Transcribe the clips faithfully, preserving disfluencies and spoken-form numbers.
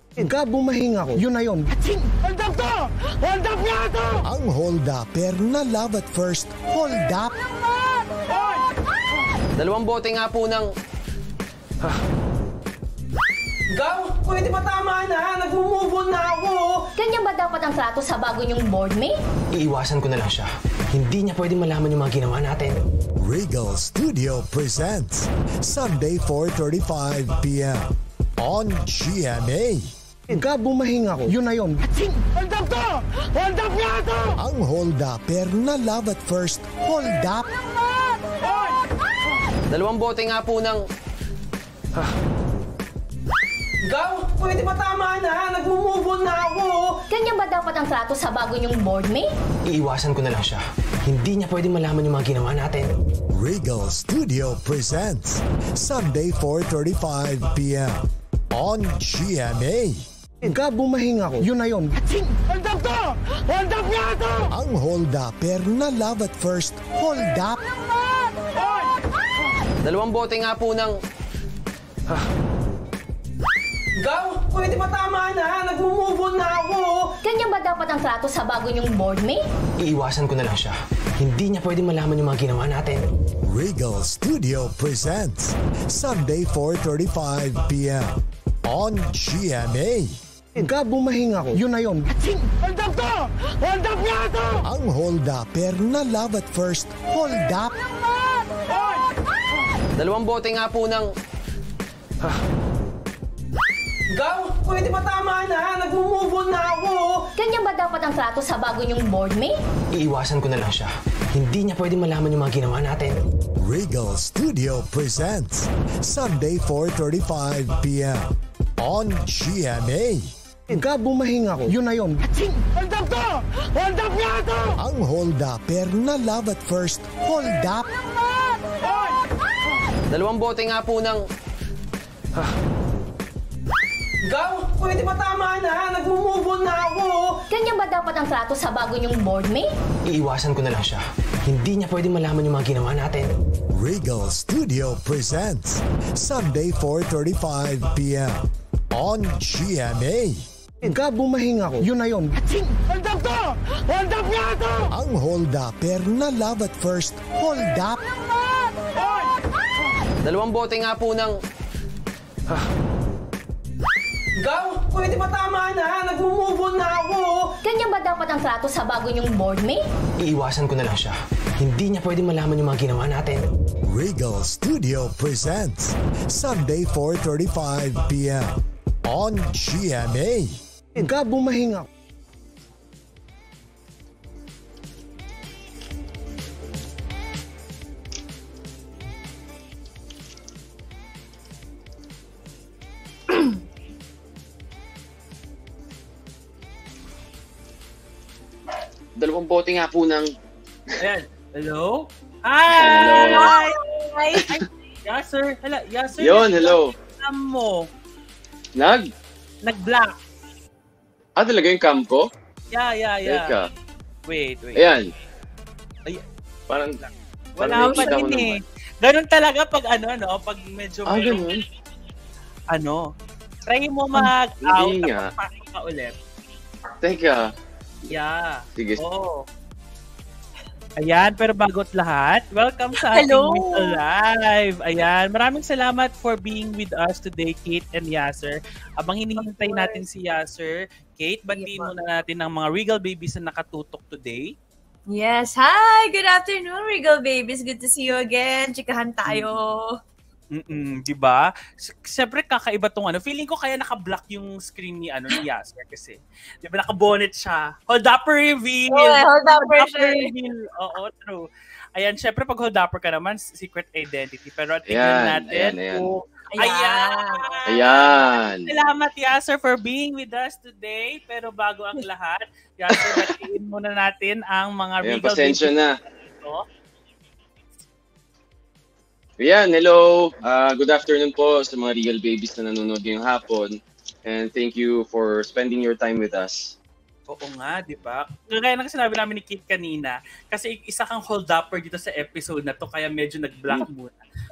Pagka bumahing ako, yun na yun. Hold up to! Hold up nga to! Ang hold-upper na love at first hold up. Dalawang bote nga po ng... Ha? Gaw, pwede ba tama na? Nag-move on na ako. Ganyan ba dapat ang trato sa bago niyong boardmate? Iiwasan ko na lang siya. Hindi niya pwedeng malaman yung mga ginawa natin. Regal Studio presents Sunday four thirty-five p m on G M A. Pagka bumahing ako, yun na yun. Hold up to! Hold up nga to! Ang hold-upper na love at first hold up. Dalawang bote nga po ng... Ha? Gaw, pwede ba tama na? Nag-move on na ako. Ganyan ba dapat ang trato sa bago niyong boardmate? Iiwasan ko na lang siya. Hindi niya pwedeng malaman yung mga ginawa natin. Regal Studio presents Sunday four thirty-five p m on G M A. Pagka bumahing ako, yun na yun. Hold up to! Hold up nga to! Ang hold-upper na love at first hold up. Dalawang bote nga po ng... Ha? Gaw, pwede ba tama na? Nag-move on na ako. Ganyan ba dapat ang trato sa bago niyong boardmate? Iiwasan ko na lang siya. Hindi niya pwedeng malaman yung mga ginawa natin. Regal Studio presents Sunday four thirty-five p m on G M A. Pagka bumahing ako, yun na yun. Hold up to! Hold up nga to! Ang hold-upper na love at first hold up. Dalawang bote nga po ng... Ha? Gaw, pwede ba tama na? Nag-move on na ako. Ganyan ba dapat ang trato sa bago niyong boardmate? Iiwasan ko na lang siya. Hindi niya pwedeng malaman yung mga ginawa natin. Regal Studio presents Sunday four thirty-five p m on G M A. Pagka bumahing ako, yun na yun. Hold up to! Hold up nga to! Ang hold-upper na love at first hold up. Dalawang bote nga po ng... Ha? Gaw, pwede ba tama na? Nag-move on na ako. Ganyan ba dapat ang trato sa bago niyong boardmate? Iiwasan ko na lang siya. Hindi niya pwedeng malaman yung mga ginawa natin. Regal Studio presents Sunday four thirty-five p m on G M A. Pagka bumahing ako, yun na yun. Hold up to! Hold up nga to! Ang hold-upper na love at first hold up. Dalawang bote nga po ng... Ha? Gaw, pwede ba tama na? Nag-move on na ako. Ganyan ba dapat ang trato sa bago niyong boardmate? Iiwasan ko na lang siya. Hindi niya pwedeng malaman yung mga ginawa natin. Regal Studio presents Sunday four thirty-five p m on G M A. Pagka bumahing ako, Dalawang bote nga po ng... Ayan. Hello? Hi! Hi! Hi! Yes, sir. Hello. Yes, sir. Yon, hello. Cam mo. Nag? Nag-black. Ah, talaga yung cam ko? Yeah, yeah, yeah. Teka. Wait, wait. Ayan. Ay, Parang... wala pa din eh. Ganun talaga pag ano, no? Pag medyo... Ah, ganun? Ano? Try mo mag-out Hindi nga. tapos pasok ka ulit. Teka. Yeah. Sige. Oo. Ayan, pero bago't lahat, welcome sa ating Hello! Meet Alive. Ayan, maraming salamat for being with us today, Kate and Yasser. Abang hinihintay natin si Yasser, Kate, batiin muna natin ng mga Regal Babies na nakatutok today. Yes, hi! Good afternoon, Regal Babies. Good to see you again. Chikahan tayo. Mm-mm, di ba? Siyempre kakaiba tong ano. Feeling ko kaya naka-block yung screen ni ano ni Yasser kasi. Di ba naka-bonnet siya. Hold upper reveal. Oh, hold upper siya. reveal. Oo, true. Ayan, siyempre pag hold upper ka naman, secret identity. Pero tingnan Ayan, natin. ayan, ayan. Kung, Ayan. ayan. Ayan. Salamat, Yasser, for being with us today. Pero bago ang lahat, Yasser, batiin muna natin ang mga Ayan, Regal pasensya Babies na. dito. Ayan, hello. Uh, good afternoon po sa mga Regal Babies na nanonood ngayong hapon. And thank you for spending your time with us. Oo nga, di ba? Gaya ng sinabi namin ni Kate kanina, kasi isa kang hold-upper dito sa episode na to, kaya medyo nag-block muna.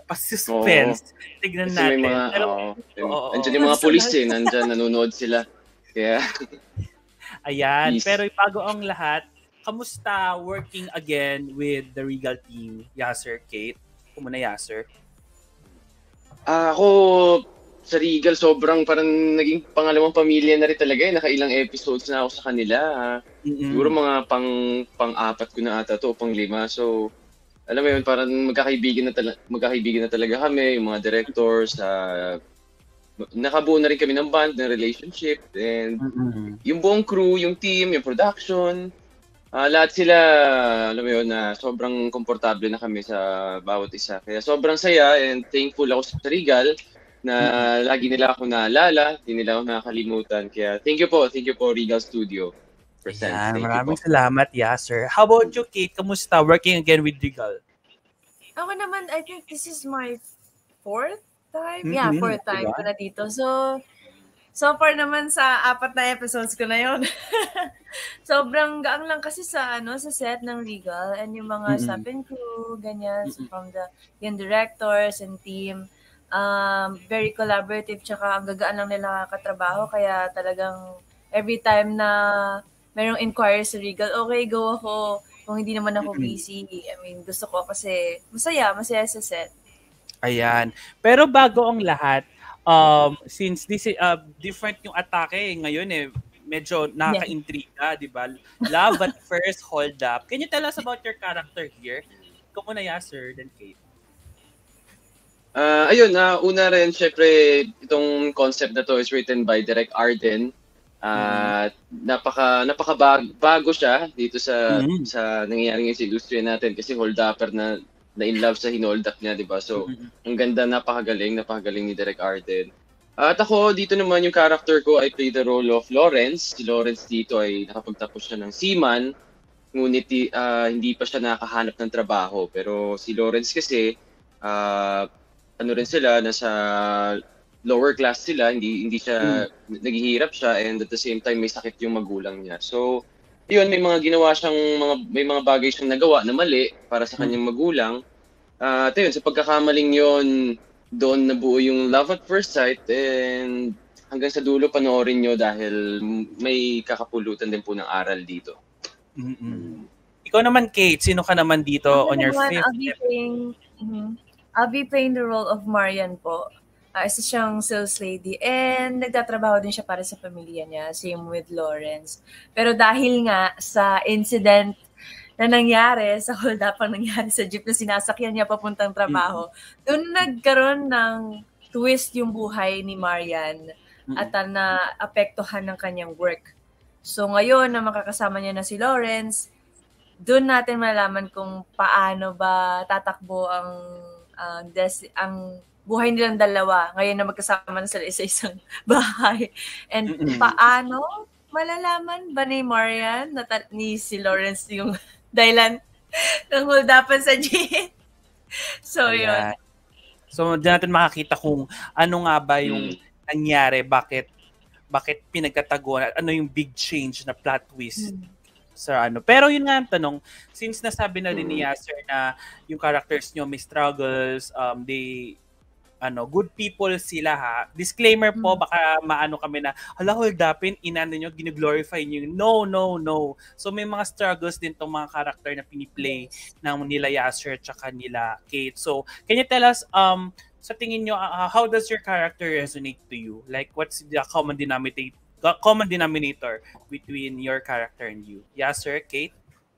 pa-suspense. Tignan Kasi may natin. mga, Pero, oo, oo, andyan oo. yung mga pulis eh, nandyan, nanonood sila. Kaya, Ayan, Peace. pero bago ang lahat, kamusta working again with the Regal team, Yasser, Kate? Kung muna, Yasser. ah, ako, sa Regal, sobrang parang naging pangalawang pamilya na rin talaga eh. Nakailang episodes na ako sa kanila. ah. Mm-mm. Siguro mga pang, pang-apat ko na ata to, o pang-lima. So, alam mo yun, parang magkakaibigan na, tala- magkakaibigan na talaga kami, yung mga directors, ah, nakabuo na rin kami ng band, ng relationship, and Mm-mm. yung buong crew, yung team, yung production, ah, lahat sila, alam mo yun, na sobrang komportable na kami sa bawat isa. Kaya sobrang saya and thankful ako sa Regal na lagi nila ako naalala, hindi nila ako nakakalimutan. Kaya thank you po, thank you po Regal Studio. Present. Ayan, Thank you maraming po. salamat, Yasser. How about you, Kate? Kamusta working again with Regal? Ako naman, I think this is my fourth time. Yeah, Mhm, fourth time diba? ko na dito. So, so far naman sa apat na episodes ko na yon. Sobrang gaang lang kasi sa ano sa set ng Regal and yung mga Mm-mm. staff and crew, ganyan, so from the yung directors and team. Um, very collaborative, tsaka ang gagaan lang nila katrabaho. Kaya talagang every time na mayroong inquiry sa Regal, okay, go ako. Kung hindi naman ako busy, I mean, gusto ko kasi masaya, masaya sa set. Ayan. Pero bago ang lahat, um, since this is uh, different yung atake ngayon eh, medyo nakaka-intriga, di ba? Love at first, hold up. Can you tell us about your character here? Ikaw muna, Yasser, then Kate. Ah, ayun, na una rin, syempre, itong concept na to is written by Direk Arden. At napaka napaka bag- bago siya dito sa Mhm. sa nangyayari ngayon sa industriya natin kasi hold upper na na in love sa hinold up niya, 'di ba? So, ang ganda, napakagaling, napakagaling ni Direk Arden. At ako dito naman yung character ko, I play the role of Lawrence. Si Lawrence dito ay nakapagtapos siya ng seaman, ngunit ah, hindi pa siya nakahanap ng trabaho. Pero si Lawrence kasi ah, ano rin sila, nasa lower class sila, hindi hindi siya naghihirap siya, and at the same time may sakit yung magulang niya. So, yun, may mga ginawa siyang mga may mga bagay siyang nagawa na mali para sa kanyang magulang. Ah, at yun, sa pagkakamaling yun, doon nabuo yung love at first sight, and hanggang sa dulo panoorin nyo dahil may kakapulutan din po ng aral dito. Mm-mm. Ikaw naman, Kate, sino ka naman dito Ako on your naman, fifth I'll be playing, mhm. I'll be playing the role of Marian po. Uh, isa siyang sales lady and nagtatrabaho din siya para sa pamilya niya. Same with Lawrence. Pero dahil nga sa incident na nangyari, sa hold up ang nangyari sa jeep na sinasakyan niya papuntang trabaho, doon nagkaroon ng twist yung buhay ni Marian at uh, na-apektuhan ng kanyang work. So ngayon na makakasama niya na si Lawrence, doon natin malalaman kung paano ba tatakbo ang uh, des- ang buhay nilang dalawa ngayon na magkasama na sila isa-isang bahay. And Mm-mm. paano malalaman ba ni Marian na ta- ni si Lawrence yung dahilan ng hold-upan sa jeep? So, yun. Ayan. So, diyan natin makakita kung ano nga ba yung nangyari, bakit bakit pinagkataguan, ano yung big change na plot twist sa ano. Pero yun nga ang tanong, since nasabi na rin ni Yasser na yung characters nyo may struggles, um, they ano, good people sila ha. Disclaimer po, baka maano kami na, hala, hold upin, inano nyo, gine-glorify nyo. No, no, no. So may mga struggles din tong mga character na piniplay ng nila Yasser tsaka nila Kate. So, can you tell us, um, sa tingin nyo, uh, how does your character resonate to you? Like, what's the common denominator, common denominator between your character and you? Yasser, Kate?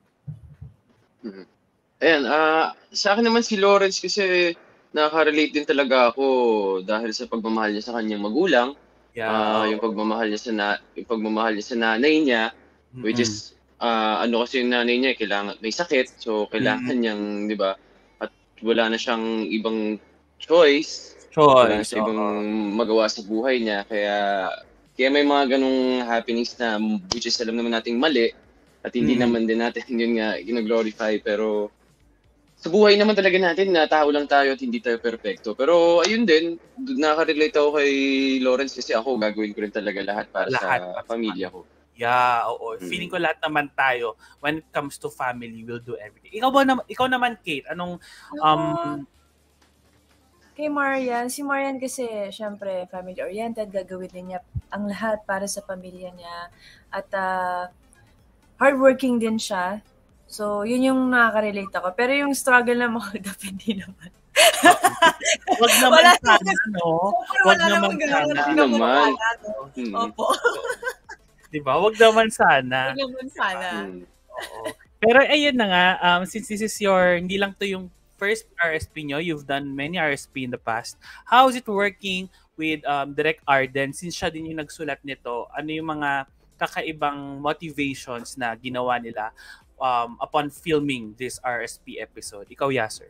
Mhm. Ayan, ah sa akin naman si Lawrence kasi nakaka-relate din talaga ako dahil sa pagmamahal niya sa kanyang magulang. Yeah. Ah, yung pagmamahal niya sa na, yung pagmamahal niya sa nanay niya, which is ah ano kasi yung nanay niya kailangan may sakit, so kailangan niyang, 'di ba? At wala na siyang ibang choice. Wala na Choice. siyang ibang oo. magawa sa buhay niya, kaya kaya may mga ganung happenings na which is alam naman nating mali at hindi Mm. naman din natin yun nga gina-glorify, pero sa buhay naman talaga natin na tao lang tayo at hindi tayo perfecto. Pero ayun din, nakaka-relate ako kay Lawrence kasi ako gagawin ko rin talaga lahat para Lahat sa pamilya ko. Yeah, oo. Mm. Feeling ko lahat naman tayo when it comes to family, we'll do everything. Ikaw ba naman, ikaw naman Kate, anong um Kay Marian, si Marian kasi, syempre, family-oriented, gagawin din niya ang lahat para sa pamilya niya. At uh, hardworking din siya. So, yun yung nakaka-relate ako. Pero yung struggle na mga hindi naman. Wag naman Wala sana, naman. no? Super, Wag wala naman naman ganun. sana. Wala Hindi naman naman. wala, no? Hmm. Opo. Diba? Wag naman sana. Wag naman sana. Hmm. Oo. Pero ayun na nga, um, since this is your, hindi lang to yung first R S P nyo, you've done many R S P in the past. How is it working with um, Direk Arden? Since siya din yung nagsulat nito, ano yung mga kakaibang motivations na ginawa nila um, upon filming this R S P episode? Ikaw, Yasser.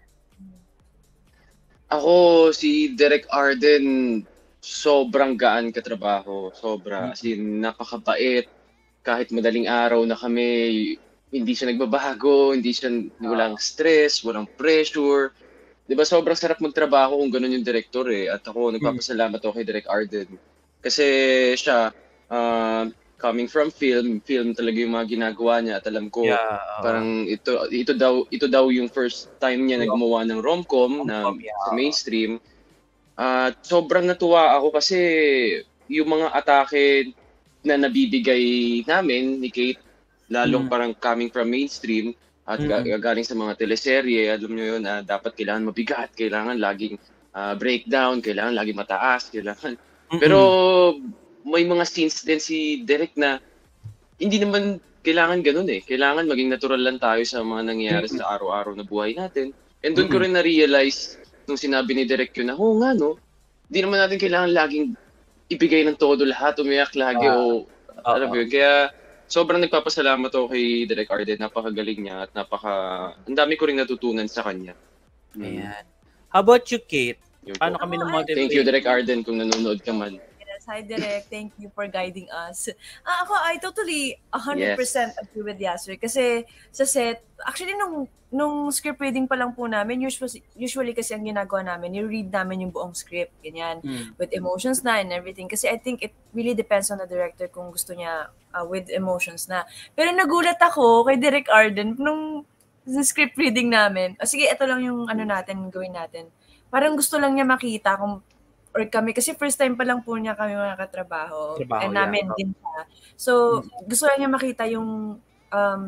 Ako, si Direk Arden, sobrang gaan katrabaho. Sobra. As in, napakabait. Kahit madaling araw na kami, hindi siya nagbabago, hindi siya, walang stress, walang pressure. Di ba, sobrang sarap magtrabaho kung ganun yung director eh. At ako, nagpapasalamat ako kay Direk Arden. Kasi siya, uh, coming from film, film talaga yung mga ginagawa niya. At alam ko, Yeah, uh, parang ito ito daw ito daw yung first time niya na gumawa ng rom-com na Rom-com, yeah. sa mainstream. At sobrang natuwa ako kasi yung mga atake na nabibigay namin ni Kate, lalong Mm. parang coming from mainstream at Mm. ga- galing sa mga teleserye, alam niyo yun, na dapat kailangan mabigat, kailangan laging ah, breakdown, kailangan laging mataas, kailangan. Mm-mm. Pero may mga scenes din si Derek na hindi naman kailangan ganun eh. Kailangan maging natural lang tayo sa mga nangyayari sa araw-araw na buhay natin. And doon ko rin na-realize nung sinabi ni Derek yun na, oo nga no, hindi naman natin kailangan laging ibigay ng todo lahat, umiyak lagi o alam mo yun. Kaya sobrang nagpapasalamat ako kay Direk Arden. Napakagaling niya at napaka... Ang dami ko rin natutunan sa kanya. Mm. Ayan. How about you, Kate? Yun po. Paano kami na-motivate? Thank you, Direk Arden, kung nanonood ka man. Yes, hi Direk. Thank you for guiding us. Ah, ako, I totally one hundred percent Yes. agree with Yasser. Kasi sa set, actually nung nung script reading pa lang po namin, usually, usually kasi ang ginagawa namin, i-read namin yung buong script, ganyan, Mm. with emotions na and everything. Kasi I think it really depends on the director kung gusto niya uh, with emotions na. Pero nagulat ako kay Direk Arden nung sa script reading namin. O sige, ito lang yung ano natin, gawin natin. Parang gusto lang niya makita kung or kami, kasi first time pa lang po niya kami makakatrabaho. Trabaho, and namin yeah. din siya. So, gusto lang niya makita yung um,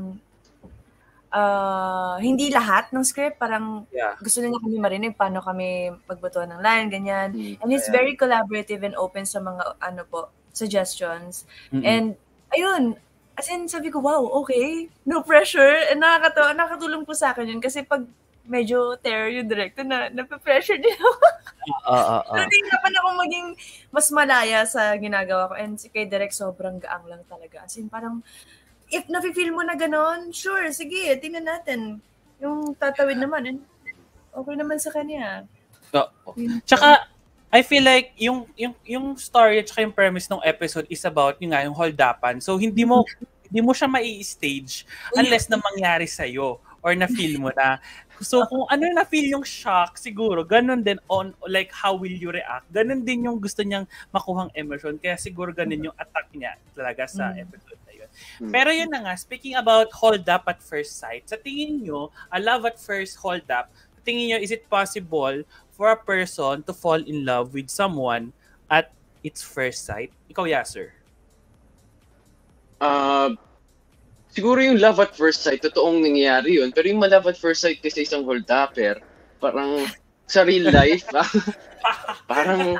uh, hindi lahat ng script. Parang Yeah. gusto niya kami marinig paano kami magbutuan ng line, ganyan. Mm. And it's very collaborative and open sa mga ano po, suggestions. Mm-mm. And ayun, as in sabi ko, wow, okay, no pressure. And nakakatawa, nakakatulong po sa akin yun. Kasi pag medyo terror yung director na nape-pressure din ako. Oo, oo, oo. So, tingnan ako maging mas malaya sa ginagawa ko. And si kay Direk, sobrang gaang lang talaga. As in, parang, if nafe-feel mo na ganon, sure, sige, tingnan natin. Yung tatawid naman, and okay naman sa kanya. Oo. Tsaka, I feel like yung yung yung story at saka yung premise ng episode is about yung nga yung hold-upan. So hindi mo hindi mo siya mai-stage unless na mangyari sa iyo or na feel mo na. So kung ano na feel yung shock siguro, ganun din on like how will you react. Ganun din yung gusto niyang makuhang emotion. Kaya siguro ganun yung attack niya talaga sa episode na yun. Pero yun na nga, speaking about hold up at first sight, sa tingin nyo, a love at first hold up, sa tingin nyo, is it possible for a person to fall in love with someone at its first sight? Ikaw, Yasser. Uh, siguro yung love at first sight, totoong nangyayari yun. Pero yung ma-love at first sight kasi isang hold-upper, parang sa real life, parang,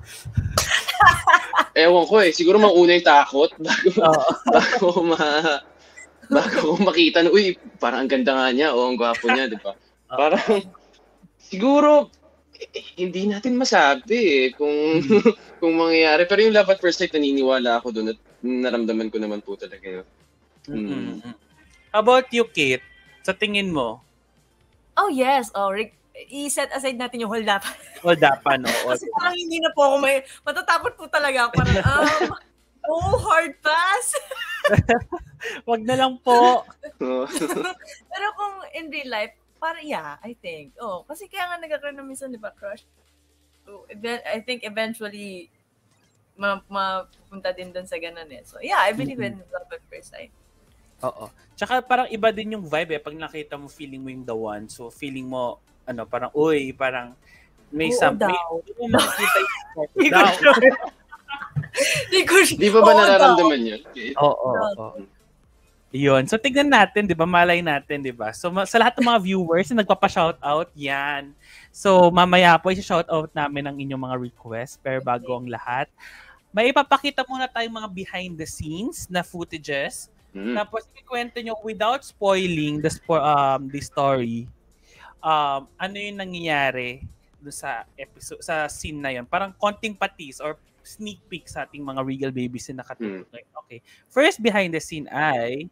ewan ko eh, siguro mauna yung takot bago, bago, ma, bago makita na, uy, parang ang ganda nga niya, o ang gwapo niya, di ba? Parang, siguro, hindi natin masabi eh, kung, kung mangyayari. Pero yung love at first sight, naniniwala ako doon at naramdaman ko naman po talaga yun. Mm. How about you, Kate? Sa tingin mo? Oh yes, oh, Rick, i-set aside natin yung hold up. Hold upan, no? Kasi parang hindi na po ako may, matatakot po talaga ako. Parang, um, oh, hard pass. Wag na lang po. Pero kung in real life, parang yeah, I think. Oh, kasi kaya nga nagkakaroon na minsan, di ba, crush? So, event, I think eventually, ma mapunta din doon sa ganun eh. So yeah, I believe in love at first sight. Oo. Tsaka parang iba din yung vibe eh. Pag nakita mo, feeling mo yung the one. So feeling mo, ano, parang, uy, parang, May Oo something. daw. Hindi mo makikita yung photo Hindi ko daw. sure. Hindi ko sure. Di ba ba Oo nararamdaman yun? Oo, oo, oo. Yun. So, tignan natin, di ba? Malay natin, di ba? So, ma- sa lahat ng mga viewers na nagpapa-shoutout, yan. So, mamaya po, i-shoutout namin ang inyong mga requests. Pero bago ang lahat, may ipapakita muna tayong mga behind the scenes na footages. Mm. Tapos, ikwento nyo without spoiling the, spo- um, the story. Um, ano yung nangyayari doon sa episode, sa scene na yun? Parang konting patis or sneak peek sa ating mga Regal Babies na nakatutok. Hmm. Okay. First behind the scene ay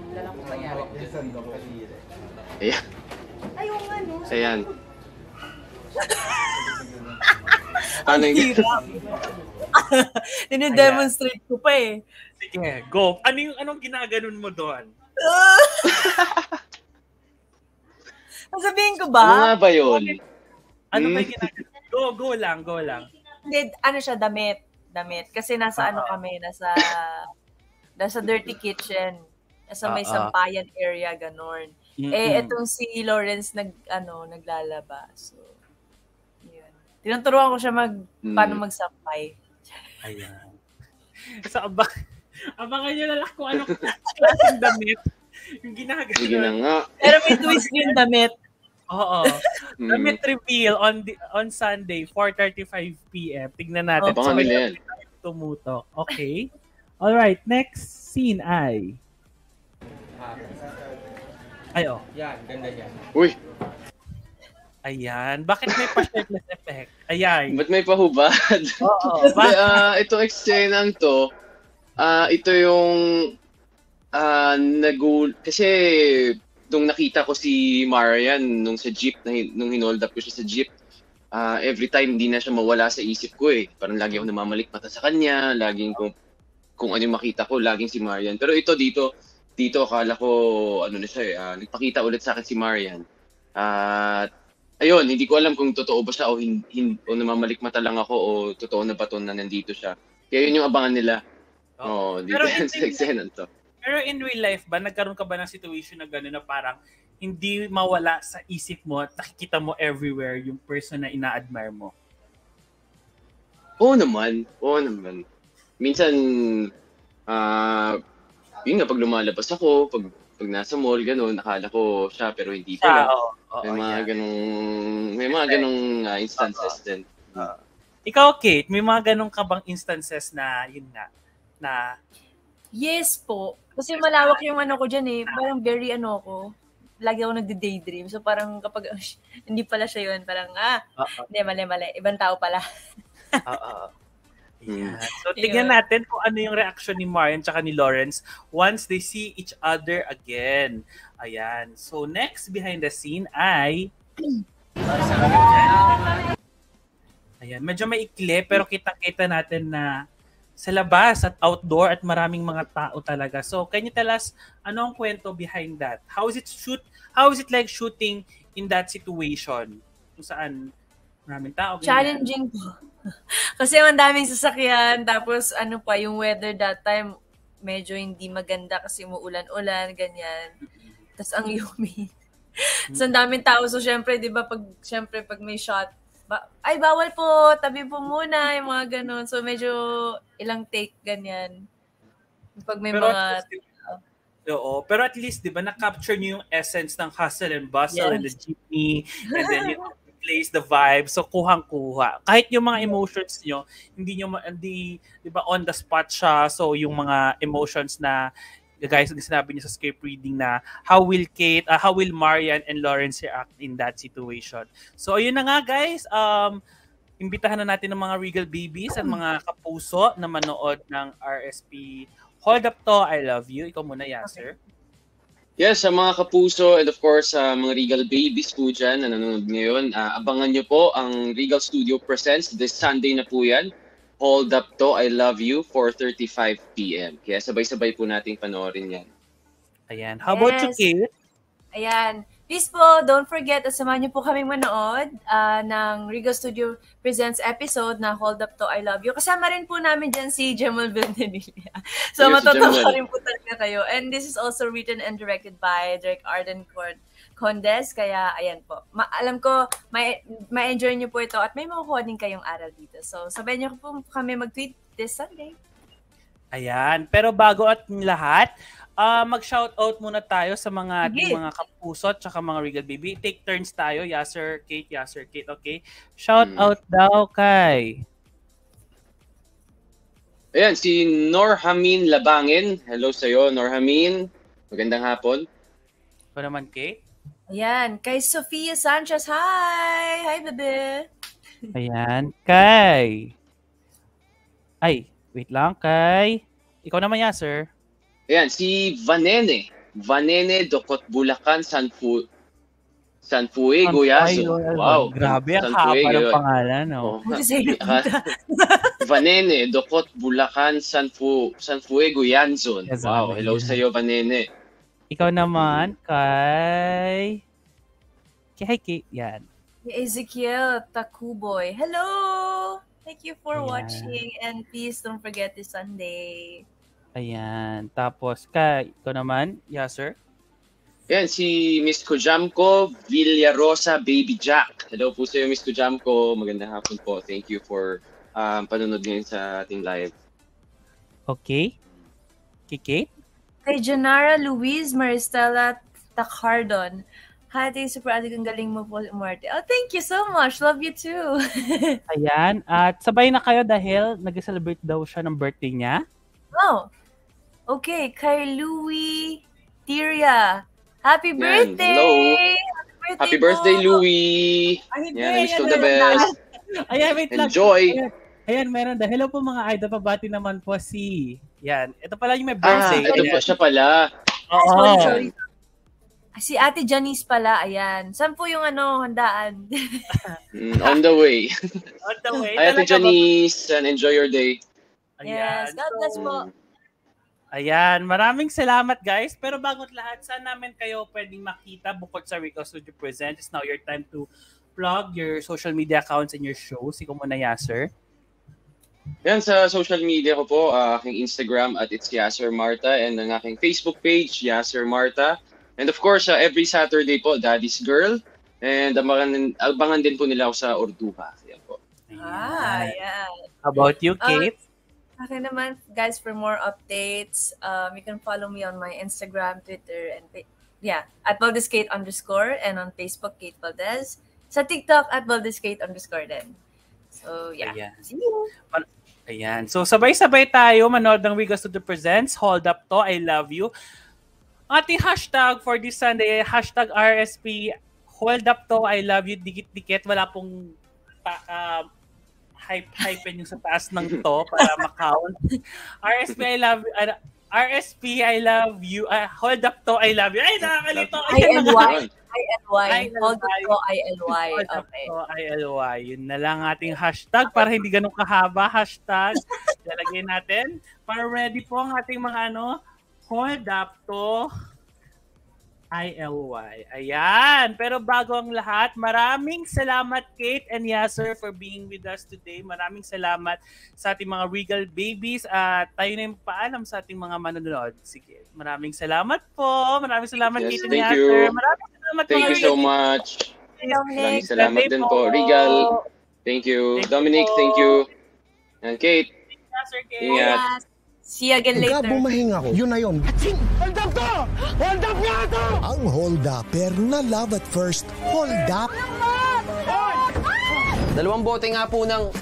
Ayan. Ayun nga, no? Ayan. Paano yung... Dinidemonstrate ko pa eh. sige, go. Ano yung anong ginaganon mo doon? Sabihin ko Ano nga ba? ba yun? Ano ba Hmm. yung ginaganon? Go, go lang, go lang. Hindi, ano siya, damit. Damit. Kasi nasa ano kami, nasa nasa dirty kitchen. Nasa may Ah, ah. sampayan area, ganon. Mm-mm. Eh, etong si Lawrence nag, ano, naglalaba. So, yun. Tinuturuan ko siya mag, Mm. paano magsampay. Ayan. So, abang, abangan nyo na lang kung anong klaseng damit yung Sige ginaganon. na nga. Pero may twist yung damit. Oo. Mm. Damit reveal on the, on Sunday, four thirty-five p.m. Tignan natin. Abangan nila yan. Tumutok. Okay. Alright, next scene ay... Ay, oh. Uy, Ayan. Bakit may pa-shirtless effect? Ayan. ba't may pahubad? Oo. Ba, Bakit? ah, itong eksenang to, ah ito yung ah nagul kasi nung nakita ko si Marian nung sa jeep na hin- nung hinold up ko siya sa jeep, ah every time hindi na siya mawala sa isip ko eh. Parang lagi ako namamalik mata sa kanya, laging kung kung ano yung makita ko, laging si Marian. Pero ito dito, dito akala ko ano na siya eh, ah, nagpakita ulit sa akin si Marian. At ayun, hindi ko alam kung totoo ba siya o, hin, hin, o namamalik mata lang ako o totoo na ba to na nandito siya. Kaya yun yung abangan nila. Oo, oh, dito Pero yan in- sa eksena to. Pero in real life ba, nagkaroon ka ba ng situation na gano'n na parang hindi mawala sa isip mo at nakikita mo everywhere yung person na ina-admire mo? Oo naman, oo naman. Minsan, ah, yun nga, pag lumalabas ako, pag, pag nasa mall, gano'n, nakala ko siya pero hindi Siya, pala. oo. oo, May mga yan. ganong, may mga ganong ah, instances din. Ikaw, Kate, may mga ganun ka bang instances na, yun nga, na, Yes po. Kasi malawak yung ano ko dyan eh. Parang very ano ko. Lagi ako nagde-daydream. So parang kapag oh, sh- hindi pala siya yun, parang ah, Oo. hindi, mali, mali. Ibang tao pala. Oo. Mm. Ayan. So, tignan natin kung ano yung reaction ni Marian tsaka ni Lawrence once they see each other again. Ayan. So, next behind the scene ay... Ayan. Medyo may ikli, pero kita-kita natin na sa labas at outdoor at maraming mga tao talaga. So, can you tell us ano ang kwento behind that? How is it shoot? How is it like shooting in that situation? Kung saan maraming tao. ganyan. Challenging po. Kasi ang daming sasakyan. Tapos ano pa, yung weather that time, medyo hindi maganda kasi umuulan-ulan, ganyan. Tapos ang humid. So, ang daming tao. So, syempre, di ba, pag, syempre, pag may shot, ba- ay, bawal po, tabi po muna, yung mga ganun. So, medyo ilang take, ganyan. Pag may Pero mga... at least, oo, pero at least, di ba, na-capture niyo yung essence ng hustle and bustle Yes. and the jeepney, and then you place the vibe. So, kuhang-kuha. Kahit yung mga emotions niyo, hindi niyo, ma- hindi, di ba, on the spot siya. So, yung mga emotions na, guys, sinabi niyo sa script reading na how will Kate, uh, how will Marian and Lawrence react in that situation. So, ayun na nga, guys. Um, imbitahan na natin ng mga Regal Babies at mga kapuso na manood ng R S P Hold Up To, I Love You. Ikaw muna, Yasser. Yes, sa mga kapuso and of course sa mga Regal Babies po dyan na nanonood ngayon, ah, abangan nyo po ang Regal Studio Presents this Sunday na po yan. Hold Up To, I Love You, four thirty-five p.m. Kaya sabay-sabay po nating panoorin yan. Ayan. How about you, Yes. Kate? Ayan. Please po, don't forget at samahan niyo po kaming manood uh, ng Regal Studio Presents episode na Hold Up To I Love You. Kasama rin po namin dyan si Jemal Villanilla. So, Yes, matutuwa Jemal. rin po talaga kayo. And this is also written and directed by Derek Arden Condes. Kaya, ayan po. Ma- alam ko, may, may enjoy niyo po ito at may makukuha din kayong aral dito. So, sabayan niyo po kami mag-tweet this Sunday. Ayan. Pero bago at lahat, uh, mag-shoutout muna tayo sa mga ating Sige. mga kapuso at saka mga Regal Baby. Take turns tayo. Yasser, Kate, Yasser, Kate. Okay? Shoutout Hmm. daw kay... Ayan, si Norhamin Labangin. Hello sa'yo, Norhamin. Magandang hapon. Ano naman, Kate? Ayan, kay Sofia Sanchez. Hi! Hi, bebe! Ayan. Kay... Ay, wait lang. Kay... Ikaw naman, Yasser. Ayan, si Vanene. Vanene Dokot Bulacan Sanfu Sanfuego Yaso. Wow. Grabe, ang Sanfuego haba ng yun. pangalan. No? Oh. Buti sa'yo. Vanene Dokot Bulacan Sanfu Sanfuego Yanzon. Yes, Wow, hello Vanene. sa iyo, Vanene. Ikaw naman, kay... Kay Kate, yan. Kay Ezekiel Takuboy. Hello! Thank you for Ayan. watching and please don't forget this Sunday. Ayan. Tapos, kay... Ikaw naman, Yasser. Ayan, si Miss Kojamko Villarosa Baby Jack. Hello po sa iyo, Miss Kojamko. Magandang hapon po. Thank you for um, panunod ngayon sa ating live. Okay. Kay Kate. Kay Janara Luis Maristela Takardon. Hi, thank you, super adik. Ang galing mo po, Marty. Oh, thank you so much. Love you too. Ayan. At sabay na kayo dahil nag-celebrate daw siya ng birthday niya. Oh, okay. Kay Louie Tiria. Happy Yan, birthday! hello. Happy birthday, Happy birthday, po. Louie! Ay, hindi. Yan, I wish you Ayan, the ayan, best. Ayan, wait lang. Enjoy! Ayan, ayan, meron daw. Hello po mga idol. Pabati naman po si... Yan. Ito pala yung may Ah, birthday. ito po siya pala. Oo. Sorry, sorry. Si Ate Janice pala, ayan. Saan po yung ano, handaan? Mm, on the way. On the way. Hi, Ate Talaga ba- Janice, and enjoy your day. Ayan. Yes, God bless po. Ayan, maraming salamat guys. Pero bago't lahat, saan namin kayo pwedeng makita bukod sa Regal Studio Presents? It's now your time to plug your social media accounts and your shows. Ikaw muna, Yasser. Yan, sa social media ko po, uh, aking Instagram at it's Yasser Marta, and ang aking Facebook page, Yasser Marta. And of course, uh, every Saturday po, Daddy's Girl. And abangan, abangan din po nila ako sa Orduha. Yan po. Ah, yeah. How about you, Ah, Kate? Okay naman, guys, for more updates, um, you can follow me on my Instagram, Twitter, and fa- yeah, at ValdezKate underscore, and on Facebook, Kate Valdez. Sa TikTok, at ValdezKate underscore din. So, yeah. Ayan. See you. Ayan. So, sabay-sabay tayo manood ng Regal Studio Presents. Hold Up To I Love You. Ating hashtag for this Sunday, hashtag R S P, Hold Up To I Love You, dikit-dikit. Wala pong pa, uh, hype-hype yung sa taas ng to para makount. R S P, I love you. Uh, R S P, I love you. Uh, hold Up To I Love You. Ay, nakakalito. I L Y. I L Y. I L Y. Hold up to I L Y. Hold Up Okay. To I L Y. Yun na lang ating hashtag para hindi ganun kahaba. Hashtag. Lalagay natin. Para ready po ang ating mga ano, Hold Up To I L Y. Ayan. Pero bago ang lahat, maraming salamat Kate and Yasser for being with us today. Maraming salamat sa ating mga Regal Babies at tayo na yung paalam sa ating mga manonood. Sige. Maraming salamat po. Maraming salamat Yes, Kate and thank Yasser. you. Maraming salamat Thank mga you so Regal much. Dominic. Maraming salamat Birthday din po. Regal, thank you. Thank you Dominic, po. thank you. And Kate, Yasser, Kate. ingat. Yes. See you again Pagka later. bumahinga ko, yun na yun. Hold up to! Hold up nga to! Ang hold-upper na love at first hold-up. Dalawang bote nga po ng...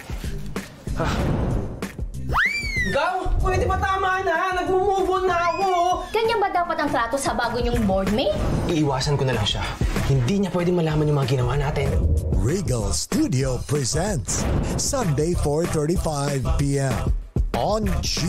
Gaw, pwede ba tama na? Nag-move on na ako! Ganyan ba dapat ang trato sa bago niyong board mate? Iiwasan ko na lang siya. Hindi niya pwedeng malaman yung mga ginawa natin. Regal Studio presents Sunday four thirty-five p m on G